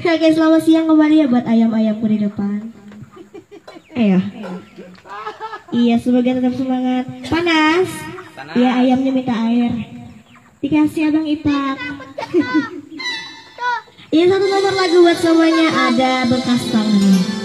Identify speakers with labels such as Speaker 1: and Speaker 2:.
Speaker 1: Oke, selamat siang kembali ya buat ayam-ayamku di depan. Ayo. Iya, semoga tetap semangat. Panas. Iya, ayamnya minta air. Dikasih Abang Ipak. Iya, satu nomor lagu buat semuanya ada bekas tangan.